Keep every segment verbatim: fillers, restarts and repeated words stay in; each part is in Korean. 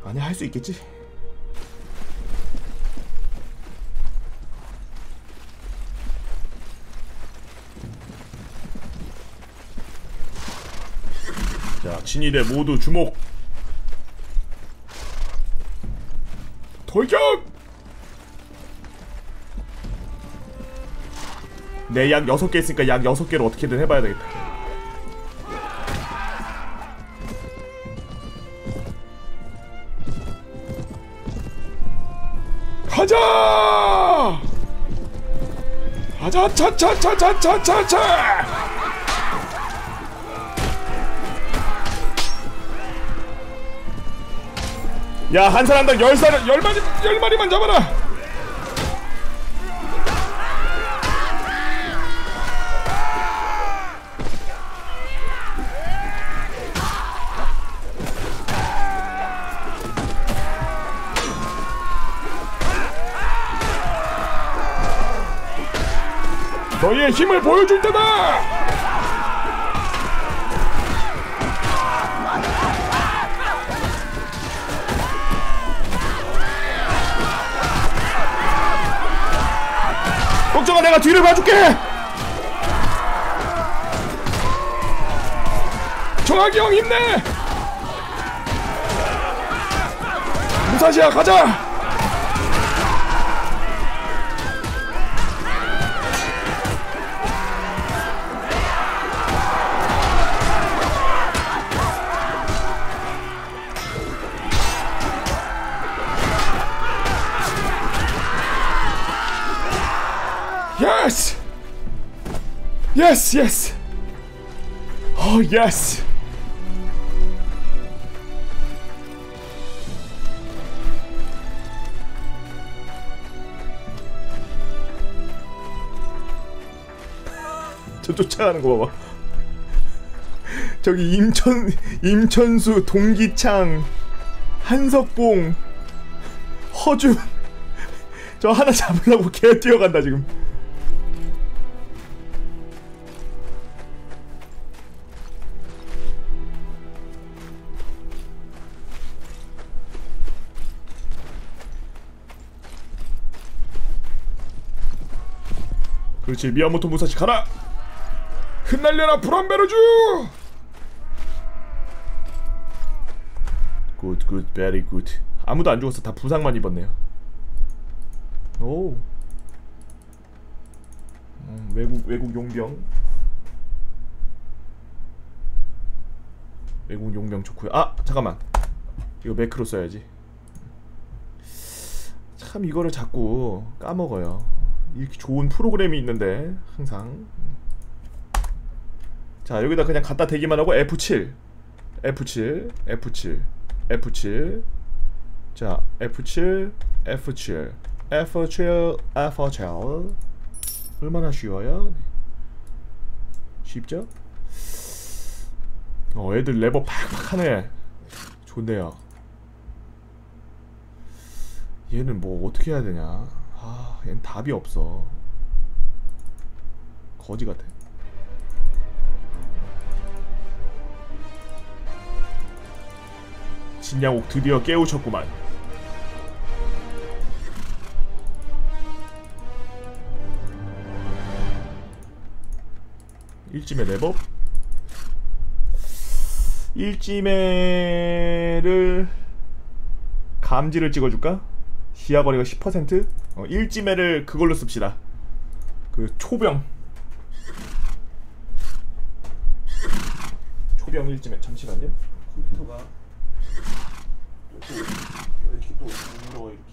아니 할 수 있겠지. 자, 진일의 모두 주목. 돌격! 내 약 여섯 개 있으니까 약 여섯 개로 어떻게든 해봐야 되겠다. 가자! 가자, 차차차차차차차! 야, 한 사람당 열 살, 열 마리, 열 마리만 잡아라! 너희의 힘을 보여줄 때다! 걱정아, 내가 뒤를 봐줄게! 정학이 형 힘내! 무사시야, 가자! Yes! Yes, yes! Oh, yes! 저 쫓아가는 거 봐봐. 저기 임천, 임천수, 동기창, 한석봉, 허준. 저 하나 잡으려고 개 뛰어간다, 지금. 그렇지, 미야모토 무사시 가라! 흩날려라 브람베르주! 굿, 굿, 베리 굿. 아무도 안 죽었어. 다 부상만 입었네요. 오. 음, 외국, 외국 용병. 외국 용병 좋고요. 아! 잠깐만. 이거 매크로 써야지. 참 이거를 자꾸 까먹어요. 이렇게 좋은 프로그램이 있는데 항상. 자, 여기다 그냥 갖다 대기만 하고 에프 칠 에프 칠 에프 칠 에프 칠. 자, 에프 칠 에프 칠 에프 칠 에프 칠. 얼마나 쉬워요? 쉽죠? 어, 애들 레버 팍팍 하네. 좋네요. 얘는 뭐 어떻게 해야 되냐. 아, 얘는 답이 없어. 거지 같아. 진양옥 드디어 깨우쳤구만. 일찜의 랩업. 일찜의를 감지를 찍어줄까? 시야거리가 십 퍼센트? 어, 일찜매를 그걸로 씁시다. 그 초병 초병 일찜매. 잠시만요. 컴퓨터가 또 이렇게 또 울어. 이렇게.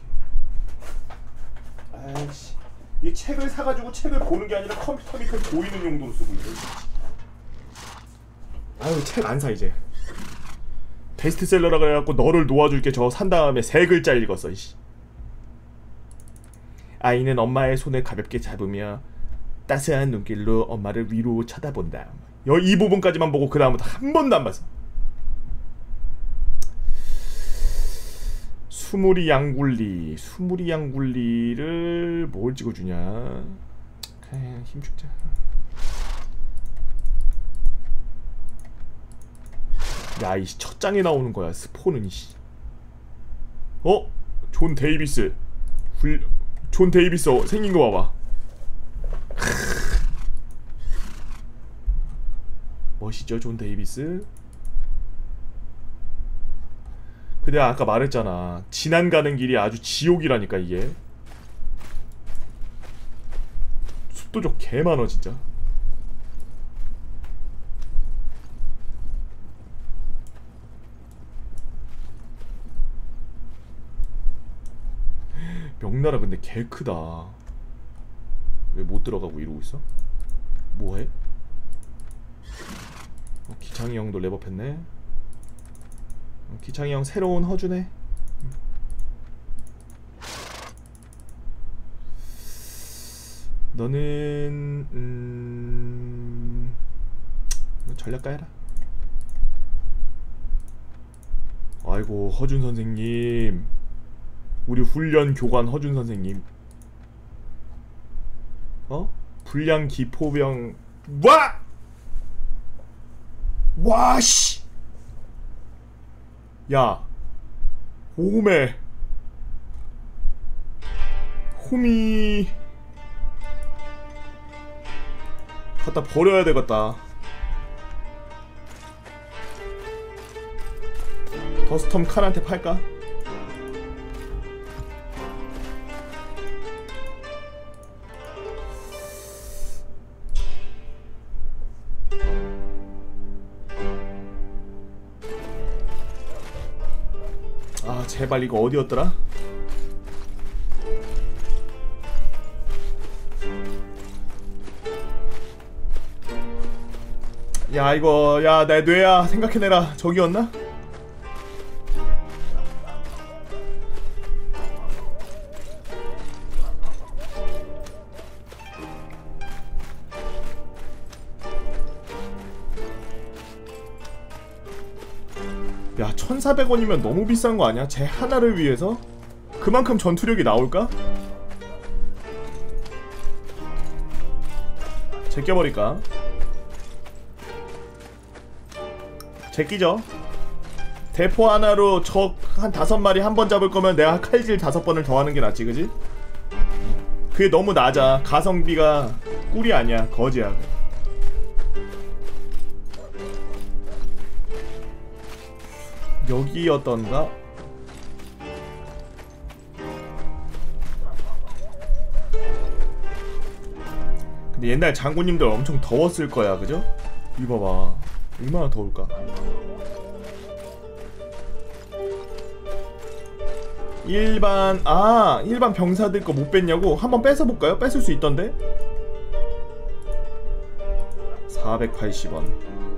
아이씨, 이 책을 사가지고 책을 보는 게 아니라 컴퓨터 밑에 보이는 용도로 쓰고 있네. 아유, 책 안 사 이제. 베스트셀러라 그래갖고 너를 놓아줄게 저 산 다음에 세 글자 읽었어. 이씨. 아이는 엄마의 손을 가볍게 잡으며 따스한 눈길로 엄마를 위로 쳐다본다. 이 부분까지만 보고 그 다음부터 한 번도 안 봤어. 수무리 양굴리. 수무리 양굴리를 뭘 찍어주냐. 그냥 힘죽자. 야, 이씨 첫 장에 나오는 거야 스포는. 이씨 어? 존 데이비스. 훌... 존 데이비스 어, 생긴 거 봐봐. 멋있죠, 존 데이비스? 근데 아까 말했잖아. 지난 가는 길이 아주 지옥이라니까, 이게. 습도적 개 많어, 진짜. 명나라 근데 개 크다. 왜 못 들어가고 이러고 있어? 뭐해? 어, 기창이 형도 랩업했네. 어, 기창이 형 새로운 허주네. 음. 너는 음... 전략가 해라. 아이고 허준 선생님, 우리 훈련 교관 허준 선생님. 어? 불량 기포병. 와! 와, 씨! 야, 오메. 홈이 갖다 버려야 되겠다. 더스텀 칼한테 팔까? 아 제발 이거 어디였더라? 야 이거 야 내 뇌야 생각해내라. 저기였나? 야 천사백 원이면 너무 비싼 거 아니야? 쟤 하나를 위해서? 그만큼 전투력이 나올까? 제껴버릴까? 제끼죠. 대포 하나로 적 한 다섯 마리 한 번 잡을 거면 내가 칼질 다섯 번을 더 하는 게 낫지, 그지? 그게 너무 낮아. 가성비가 꿀이 아니야. 거지야. 여기였던가? 근데 옛날 장군님들 엄청 더웠을 거야, 그죠? 이거 봐봐. 얼마나 더울까? 일반 아 일반 병사들 거 못 뺐냐고? 한번 뺏어볼까요? 뺏을 수 있던데? 사백팔십 원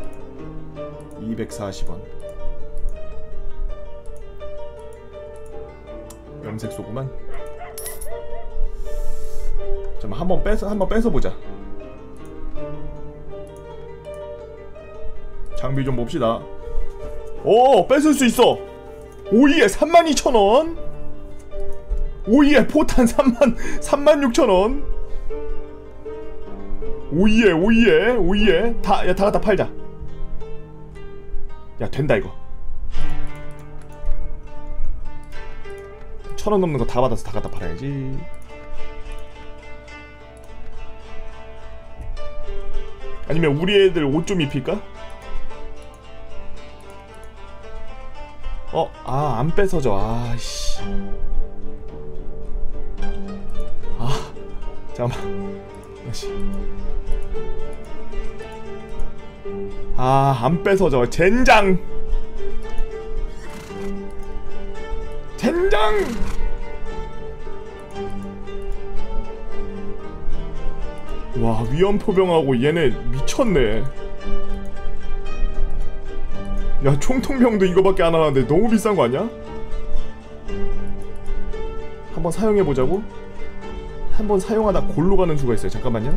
이백사십 원 염색소구만. 잠깐만 한번 뺏어 한번 뺏어보자. 장비 좀 봅시다. 오 뺏을 수 있어. 오이에 삼만 이천 원. 오이에 포탄 삼만 삼만 육천 원. 오이에 오이에 오이에 다 야 다 갖다 팔자. 야 된다 이거. 천 원 넘는 거 다 받아서 다 갖다 팔아야지. 아니면 우리 애들 옷 좀 입힐까? 어, 아, 안 뺏어져. 아씨. 아, 잠깐만. 다시. 아, 안 뺏어져. 젠장. 젠장. 와, 위험포병하고 얘네 미쳤네. 야 총통병도 이거밖에 안 하는데 너무 비싼 거 아니야? 한번 사용해보자고? 한번 사용하다 골로 가는 수가 있어요. 잠깐만요.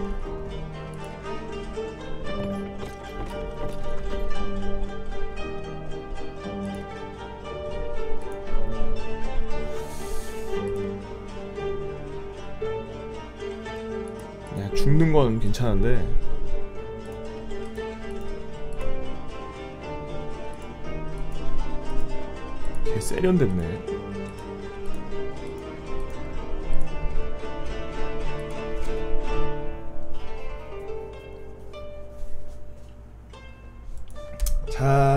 야, 죽는 건 괜찮은데 개 세련됐네.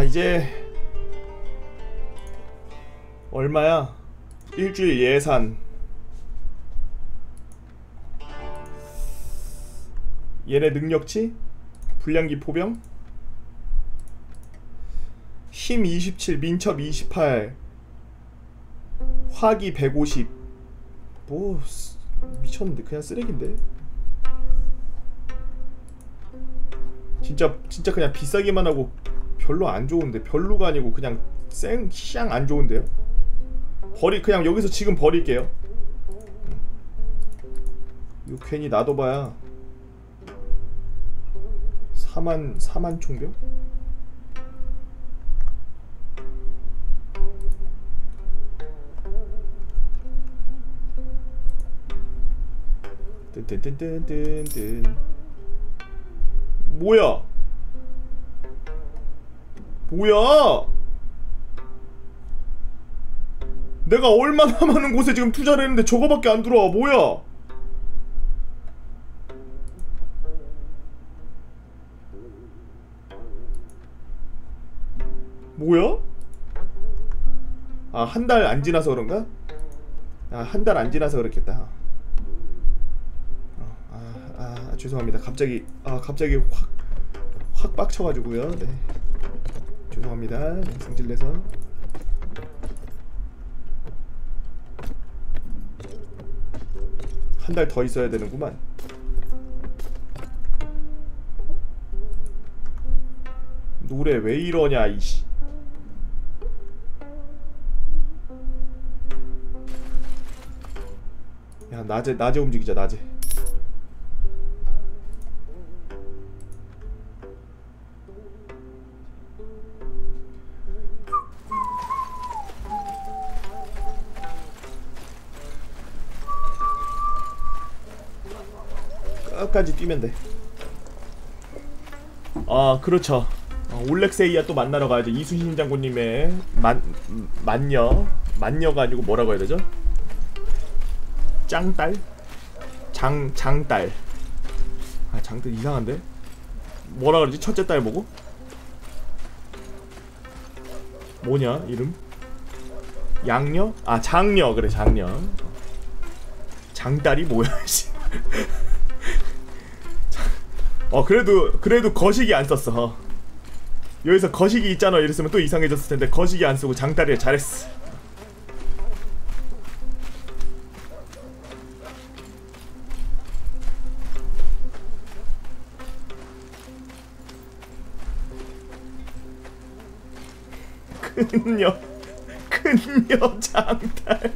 이제 얼마야? 일주일 예산. 얘네 능력치? 불량기 포병? 힘 이십칠, 민첩 이십팔, 화기 백오십. 뭐 미쳤는데 그냥 쓰레기인데. 진짜 진짜 그냥 비싸기만 하고 별로 안 좋은데. 별로가 아니고 그냥 쌩 샹 안 좋은데요. 버리 그냥 여기서 지금 버릴게요. 이거 괜히 놔둬봐야 사만 사만 총병? 뜬뜬뜬뜬뜬뜬. 뭐야? 뭐야? 내가 얼마나 많은 곳에 지금 투자를 했는데 저거밖에 안 들어와. 뭐야? 뭐야? 아, 한 달 안 지나서 그런가? 아, 한 달 안 지나서 그렇겠다. 어, 아, 아, 죄송합니다. 갑자기, 아, 갑자기 확, 확 빡쳐가지고요. 네. 죄송합니다. 네, 승질내서. 한 달 더 있어야 되는구만. 노래 왜 이러냐 이씨. 야, 낮에 낮에 움직이자. 낮에. 끝까지 뛰면 돼. 아, 그렇죠. 어, 올렉세이야 또 만나러 가야죠. 이순신 장군님의 만 만녀 만녀가 아니고 뭐라고 해야 되죠? 짱딸? 장 장딸. 아, 장딸 이상한데? 뭐라 그러지? 첫째 딸 보고? 뭐냐 이름? 양녀? 아, 장녀. 그래, 장녀. 장딸이 뭐야 씨. 어, 그래도 그래도 거시기 안 썼어. 여기서 거시기 있잖아 이랬으면 또 이상해졌을 텐데 거시기 안 쓰고 장딸이 잘했어. 큰녀 큰녀 장딸.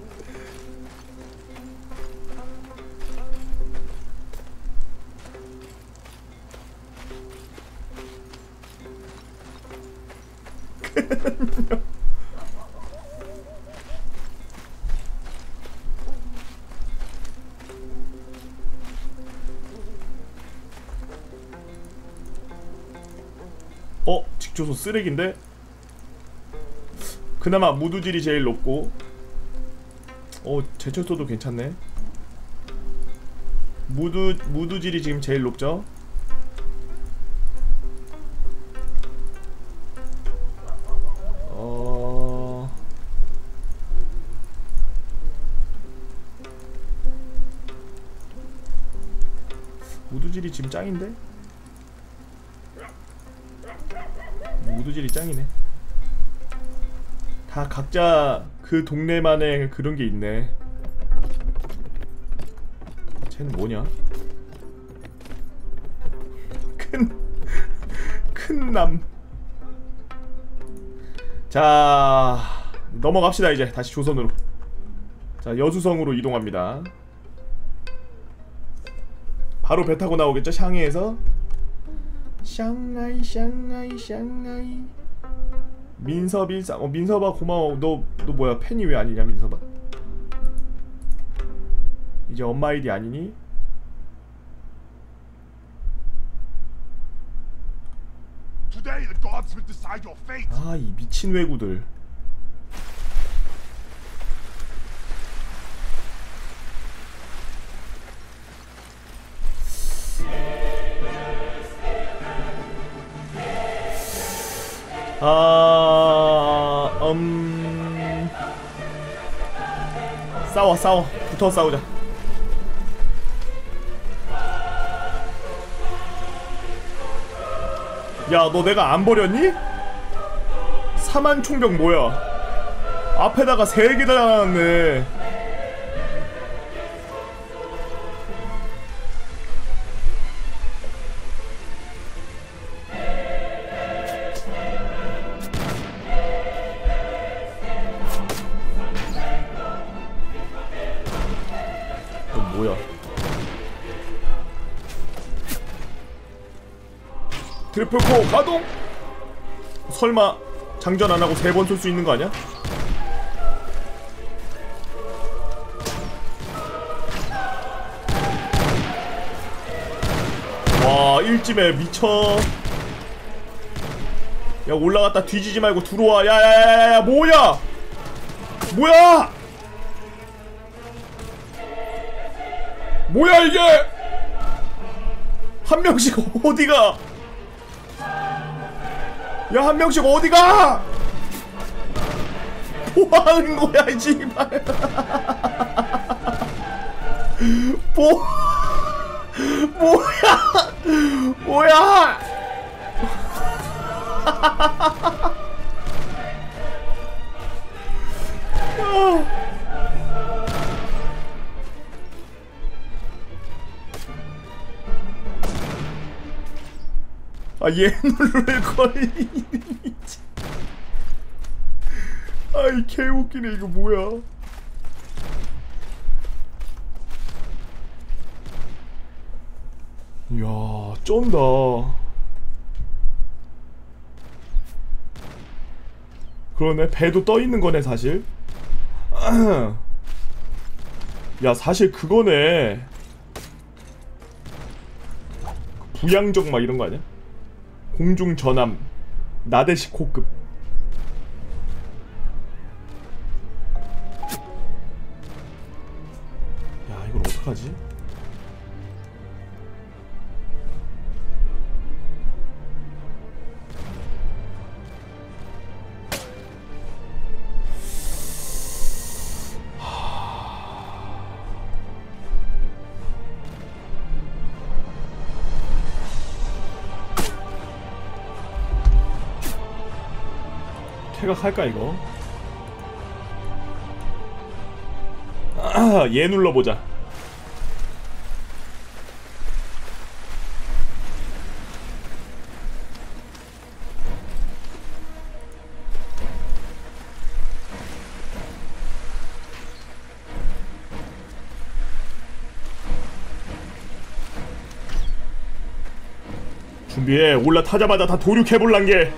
어? 직조소 쓰레기인데? 그나마 무두질이 제일 높고. 어, 제철소도 괜찮네. 무두, 무두질이 지금 제일 높죠? 어... 무두질이 지금 짱인데? 무두질이 짱이네. 다 각자 그 동네만의 그런 게 있네. 쟤는 뭐냐? 큰, 큰 남. 자, 넘어갑시다. 이제 다시 조선으로. 자, 여수성으로 이동합니다. 바로 배 타고 나오겠죠? 샹해에서. 샹하이 샹하이 샹하이. 민섭 일상. 어, 민섭아 고마워. 너, 너 뭐야 팬이 왜 아니냐 민섭아. 이제 엄마 아이디 아니니? 아, 이 미친 외구들. 아... 음... 싸워 싸워 붙어 싸우자. 야 너 내가 안 버렸니? 사만 총병 뭐야? 앞에다가 세 개 달아놨네. 이건 뭐야? 트리플코 가동! 설마 장전 안하고 세 번 쏠 수 있는 거 아니야? 와 일찜에 미쳐. 야 올라갔다 뒤지지 말고 들어와. 야야야야야 뭐야 뭐야 뭐야 이게. 한 명씩 어디가. 야 한 명씩 어디가. 뭐하는 거야 이 씨발. 뭐 뭐야 뭐야. 아 얘 누를 거리. 아이 개웃기네 이거 뭐야. 이야 쩐다. 그러네 배도 떠있는 거네 사실. 야 사실 그거네. 부양적 막 이런 거 아니야? 공중 전함 나데시코급. 야 이걸 어떡하지? 퇴각할까 이거? 아, 얘 눌러보자. 준비해. 올라타자마자 다 도륙해볼란 게.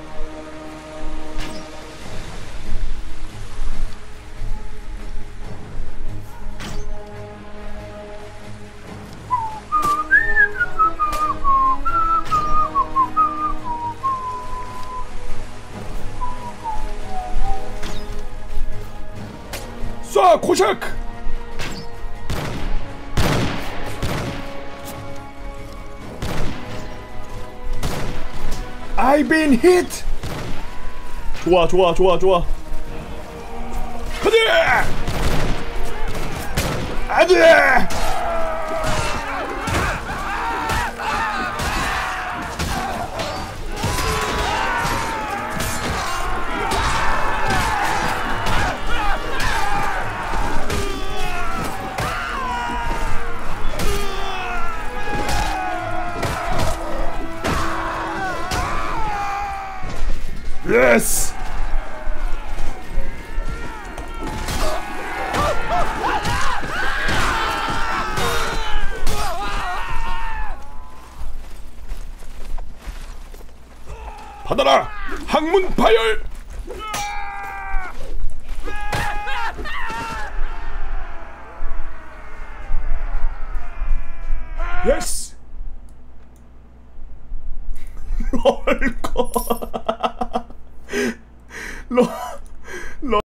쏴! 코샤크! I've been hit! 좋아 좋아 좋아 좋아. 가자! 안돼! 예스! 받아라! 항문 파열! 예스! 헐